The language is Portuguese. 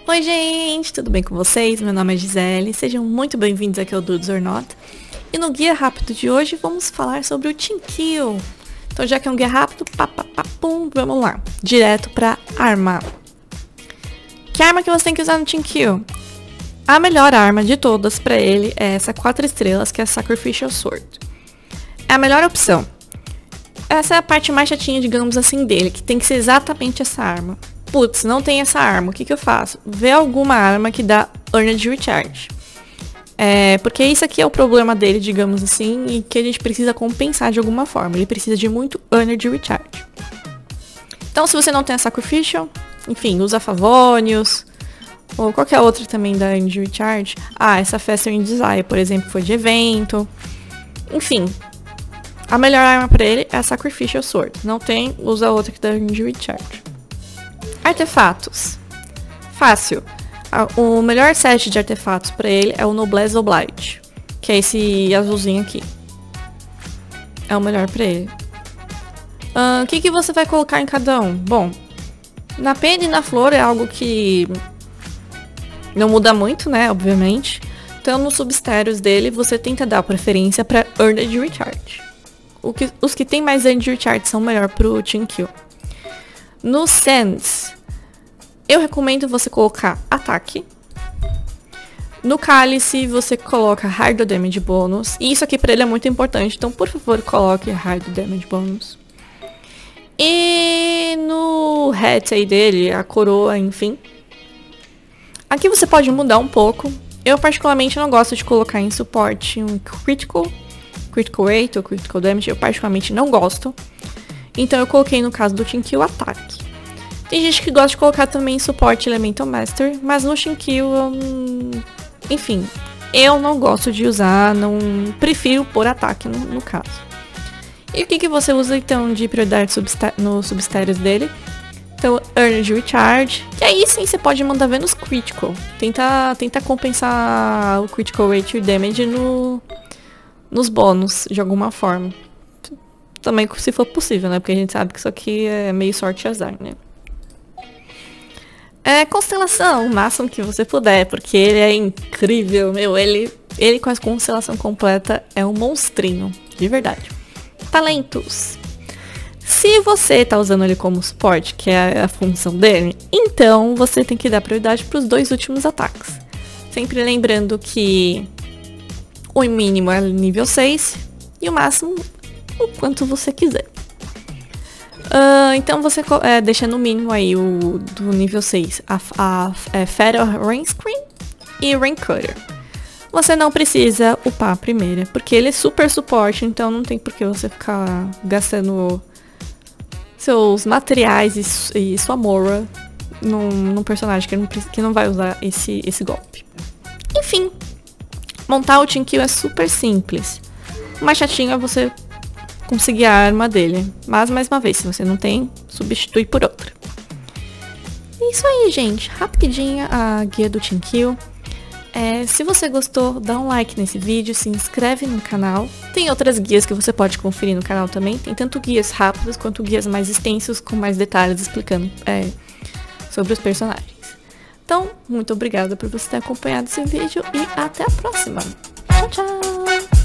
Oi gente, tudo bem com vocês? Meu nome é Gisele, sejam muito bem-vindos aqui ao Dudes or Not. E no guia rápido de hoje vamos falar sobre o Team Kill. Então já que é um guia rápido, pum, vamos lá, direto pra arma. Que arma que você tem que usar no Team Kill? A melhor arma de todas pra ele é essa 4 estrelas, que é a Sacrificial Sword. É a melhor opção. Essa é a parte mais chatinha, digamos assim, dele, que tem que ser exatamente essa arma. Putz, não tem essa arma, o que eu faço? Vê alguma arma que dá Earned Recharge. Porque isso aqui é o problema dele, digamos assim, e que a gente precisa compensar de alguma forma. Ele precisa de muito Earned Recharge. Então, se você não tem a Sacrificial, enfim, usa Favonius, ou qualquer outra também da Earned Recharge. Essa Faster in Desire, por exemplo, foi de evento. Enfim, a melhor arma pra ele é a Sacrificial Sword. Não tem, usa outra que dá Earned Recharge. Artefatos. Fácil. O melhor set de artefatos pra ele é o Noblesse Oblige, que é esse azulzinho aqui. É o melhor pra ele. O que você vai colocar em cada um? Bom, na pena e na flor é algo que não muda muito, né, obviamente. Então, nos substérios dele, você tenta dar preferência pra Earned Recharge. Os que tem mais Earned Recharge são melhor pro Team Kill. No Sands, eu recomendo você colocar ataque. No Cálice, você coloca Hard Damage Bonus. E isso aqui pra ele é muito importante, então por favor coloque Hard Damage Bonus. E no Hat aí dele, a coroa, enfim. Aqui você pode mudar um pouco. Eu particularmente não gosto de colocar em suporte um Critical Rate ou Critical Damage, eu particularmente não gosto. Então eu coloquei no caso do Team Kill ataque. Tem gente que gosta de colocar também suporte Elemental Master, mas no Team Kill, enfim, eu não gosto de usar, não prefiro pôr ataque no caso. E o que você usa então de prioridade nos substérios dele? Então, Earned Recharge, que aí sim você pode mandar ver nos Critical. Tenta compensar o Critical Rate e o Damage nos bônus, de alguma forma. Também se for possível, né? Porque a gente sabe que isso aqui é meio sorte e azar, né? Constelação, o máximo que você puder, porque ele é incrível, meu. Ele com a constelação completa é um monstrinho, de verdade. Talentos. Se você tá usando ele como suporte, que é a função dele, então você tem que dar prioridade para os 2 últimos ataques. Sempre lembrando que o mínimo é nível 6 e o máximo o quanto você quiser. Então você deixa no mínimo aí o do nível 6 a Fatal Rain Screen e Rain Cutter. Você não precisa upar a primeira, porque ele é super suporte, então não tem por que você ficar gastando seus materiais e sua Mora num personagem que não vai usar esse golpe. Enfim, montar o Team Kill é super simples. O mais chatinho é você conseguir a arma dele. Mas, mais uma vez, se você não tem, substitui por outra. É isso aí, gente. Rapidinha a guia do Team Kill. Se você gostou, dá um like nesse vídeo, se inscreve no canal. Tem outras guias que você pode conferir no canal também. Tem tanto guias rápidos quanto guias mais extensos, com mais detalhes explicando sobre os personagens. Então, muito obrigada por você ter acompanhado esse vídeo e até a próxima. Tchau, tchau!